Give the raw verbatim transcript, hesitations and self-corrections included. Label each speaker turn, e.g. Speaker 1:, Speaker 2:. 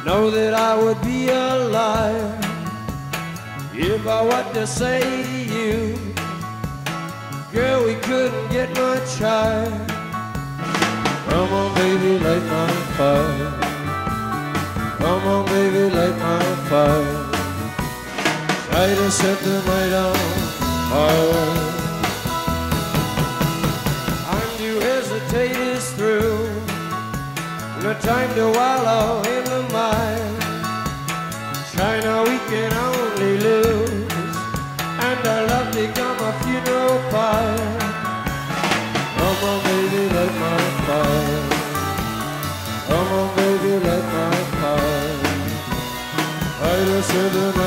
Speaker 1: know that I would be a liar if I what to say to you. Girl, we couldn't get much higher. Come on, baby, light my fire. Come on, baby, light my fire. Try to set the night on fire. Time to hesitate is through. No time to wallow in the mire. China we can only lose, and our love become a funeral pyre. Come on, baby, light my fire. Come on, baby, light my fire. Try to set the night